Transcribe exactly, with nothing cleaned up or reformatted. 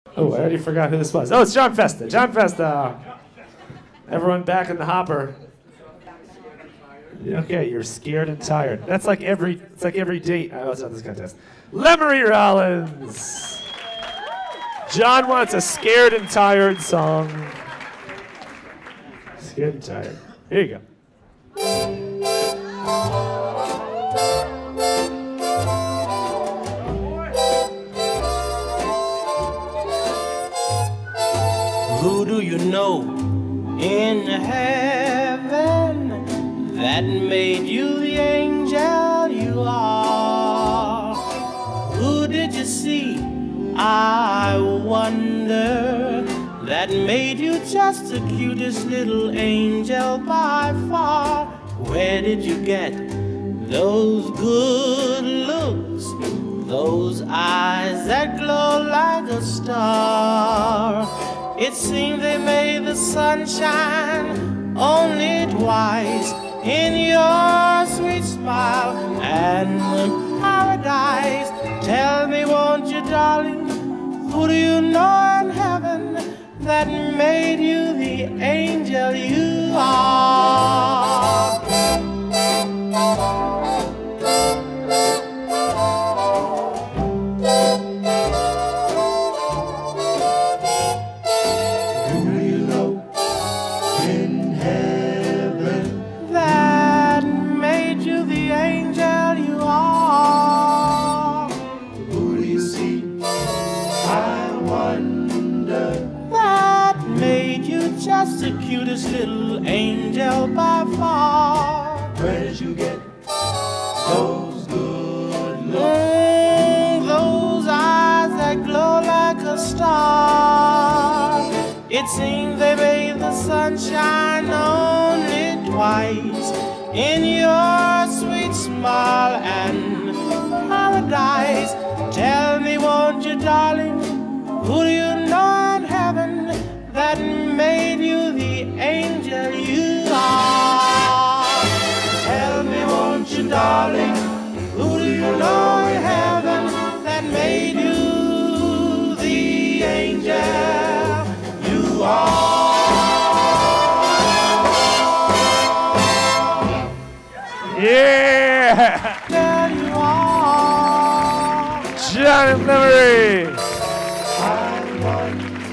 Oh, I already forgot who this was. Oh, it's John Festa. John Festa. Everyone back in the hopper. Okay, you're scared and tired. That's like every, it's like every date. I was on this contest. Lemery Rollins. John wants a scared and tired song. Scared and tired. Here you go. Who do you know in heaven that made you the angel you are? Who did you see, I wonder, that made you just the cutest little angel by far? Where did you get those good looks, those eyes that glow like a star? It seemed they made the sun shine only twice in your sweet smile and paradise. Tell me, won't you, darling, who do you know in heaven that made you the angel you are? Just the cutest little angel by far. Where did you get those good looks? Mm, those eyes that glow like a star. It seems they made the sun shine only twice in your sweet smile and paradise. Tell me, won't you, darling, who do you know in heaven that made you the angel you are? Tell me, won't you, darling, who do you know in heaven that made you the angel you are? Yeah! There you are. John Lemery.